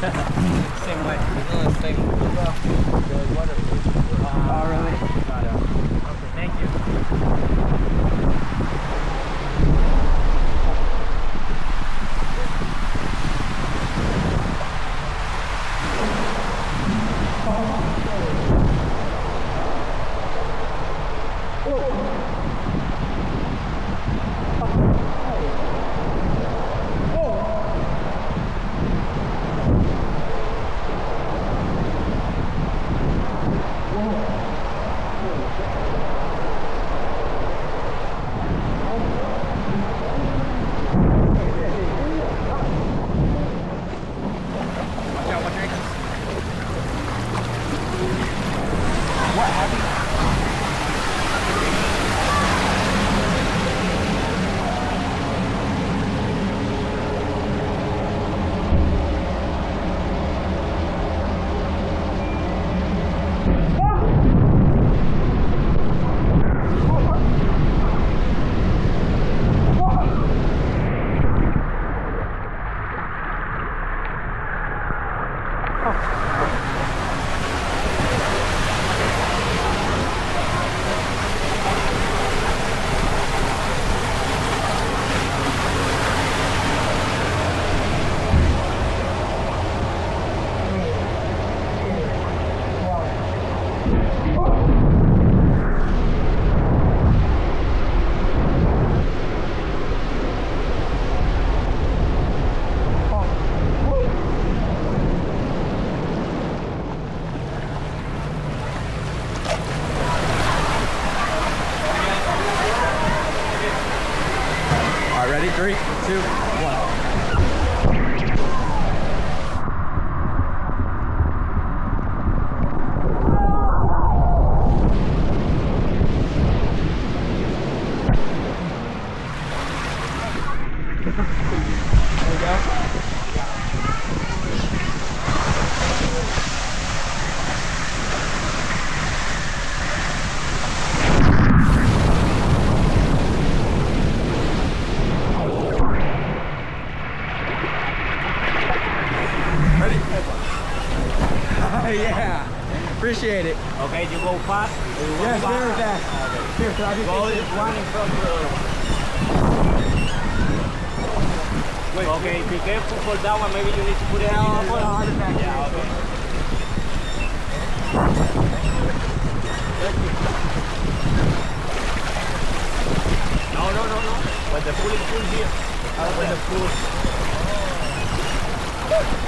Same way. No, same. Oh, really? Okay, thank you. Ready? 3, 2, 1. Yeah, appreciate it. Okay, you go fast? Yes, very fast. Okay. Here, so I'll just go one in front of the other one. Wait, okay, be careful for that one. Maybe you need to put it out. I'll put it on the back. Yeah, okay. No. When the pull is full here. When the pull.